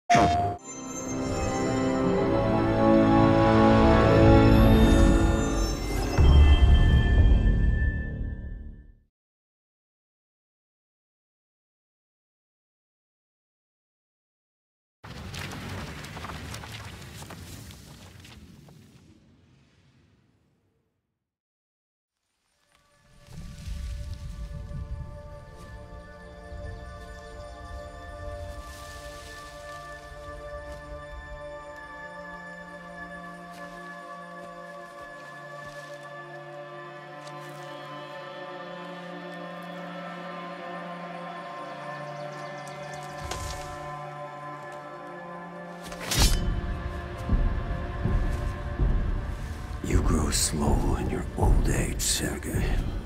You grow slow in your old age, Sergei.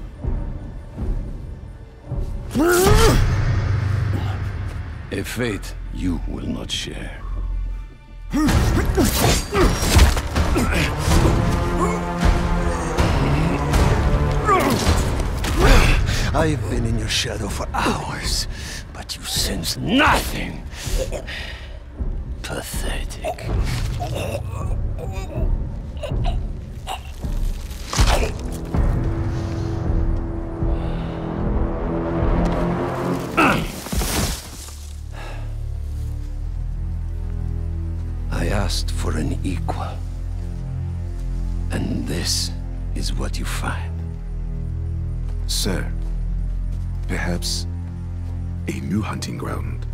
A fate you will not share. I've been in your shadow for hours, but you sense nothing. Pathetic. I asked for an equal. And this is what you find. Sir, perhaps a new hunting ground.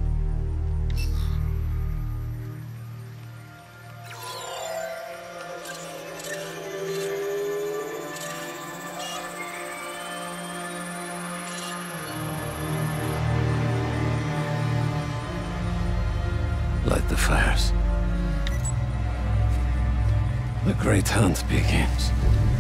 Light the fires. The great hunt begins.